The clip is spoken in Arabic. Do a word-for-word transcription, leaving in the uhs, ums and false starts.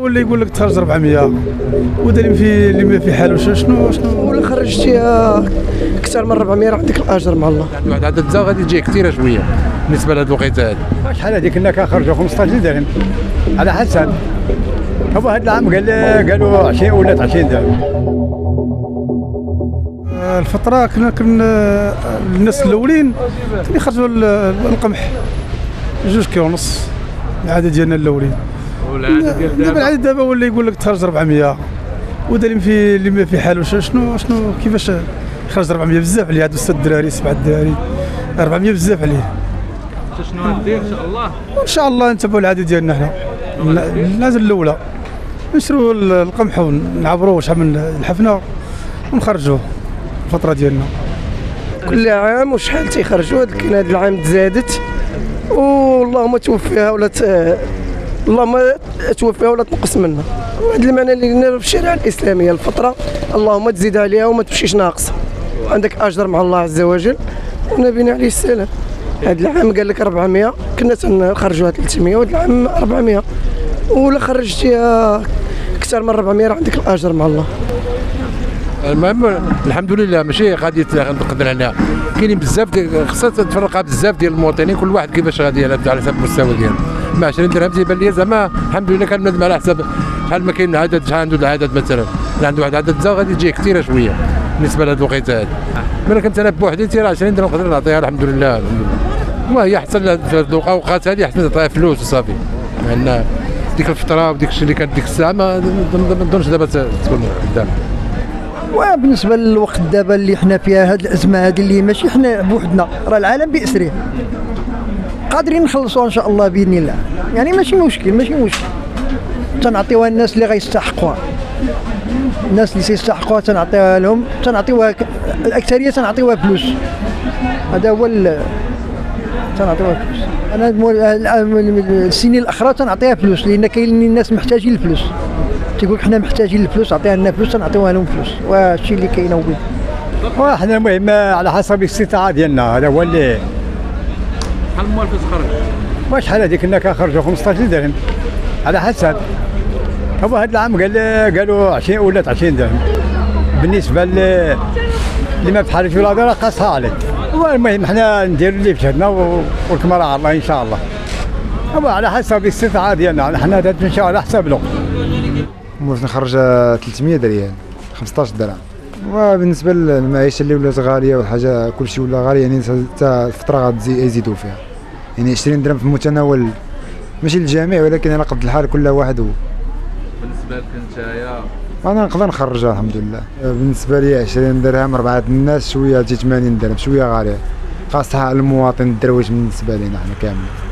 واللي يقول لك تخرج أربعمية ودا اللي في اللي في حاله شنو شنو ولا خرجتي اكثر من أربعمية راه عندك الاجر مع الله. عند واحد عدد الزاغ غادي تجي كثيره شويه بالنسبه لهاد الوقيته هادي. شحال هذيك كنا كنخرجوا خمسطاش درهم على حسب. هو هذا العام قال قالوا عشرين ولات عشرين درهم. الفترة كنا كنا الناس الأولين كانوا يخرجوا القمح جوج كيلو ونص العدد ديالنا الأولين. والعدد ديال دابا العدد دابا ولا يقول لك تخرج أربعمية ودا اللي في اللي في حاله شنو شنو كيفاش يخرج أربعمية بزاف عليه. هادو ستة الدراري سبعة الدراري أربعمية بزاف عليه. شنو غدير ان شاء الله؟ ان شاء الله نتبعوا العدد ديالنا حنا النازل الاولى نشروا القمح ونعبروه شحال من الحفنه ونخرجوه الفتره ديالنا. كل عام وشحال تيخرجوا، لكن هذا العام تزادت واللهم توفيها ولا ت... اللهم توفيها ولا تنقص منها. هذا المعنى اللي قلنا في الشريعه الاسلاميه الفطره اللهم تزيد عليها وما تمشيش ناقصه، عندك اجر مع الله عز وجل. ونبينا عليه السلام هذا العام قال لك أربعمية كنا تنخرجوها ثلاثمية وهذا العام أربعمية ولا خرجتيها اكثر من أربعمية راه عندك الاجر مع الله. المهم الحمد لله ماشي غادي نقدر عليها، كاينين بزاف خصها تفرقها بزاف ديال المواطنين كل واحد كيفاش غادي على حسب المستوى ديالو. مع عشرين درهم تيبان لي زعما الحمد لله كنبنادم على حسب شحال ما كاين عدد شحال عنده العدد مثلا اللي عنده واحد عدد زاغ غادي تجي كثيره شويه بالنسبه لهاد الوقيته هادي. ملي كنت انا بوحدي تي راه عشرين درهم نقدر نعطيها الحمد لله الحمد لله. وهي احسن في الاوقات هذه احسن تعطيها فلوس وصافي، لان ديك الفتره وديك الشيء اللي كانت ديك الساعه ما نظنش دابا تكون قدام. وبالنسبه للوقت دابا اللي حنا فيها هذه الازمه هذه اللي ماشي حنا بوحدنا، راه العالم باسره قادرين نخلصوها ان شاء الله باذن الله. يعني ماشي مشكل ماشي مشكل تنعطيوها الناس اللي غيستحقوها، الناس اللي سيستحقوها تنعطيوها لهم، تنعطيوها الاكثريه تنعطيوها فلوس. هذا هو تنعطيوها فلوس. انا السنين الاخرى تنعطيها فلوس لان كاين الناس محتاجين الفلوس، تيقول حنا محتاجين الفلوس عطيها لنا فلوس تنعطيوها لهم فلوس. وهادشي اللي كاين هو وحنا المهم على حسب الاستطاعه ديالنا. هذا هو اللي شحال موالف تخرج؟ وشحال هذيك كنا كنخرجوا خمسطاش درهم على حسب. هو هذا العام قال قالوا عشرين ولات عشرين درهم. بالنسبه اللي ما بحالش ولا راه قاصها عليك. المهم حنا نديروا اللي في جهدنا والكمال على الله ان شاء الله. هو على حسب الاستطاعه ديالنا، حنا نمشيو على حسب الوقت. ممكن نخرج ثلاثمية ريال خمسطاش درهم. وبالنسبه للمعيشه اللي ولات غاليه والحاجه كلشي ولا غالي، يعني حتى الفتره غتزيدوا فيها. يعني عشرين درهم في المتناول ماشي للجميع ولكن على قد الحال كل واحد. و بالنسبه لك نتايا انا نقدر نخرجها الحمد لله. بالنسبه لي عشرين درهم ربعه الناس شويه تجي ثمانين درهم شويه غاليه، خاصها المواطن الدرويش بالنسبه لنا حنا كاملين.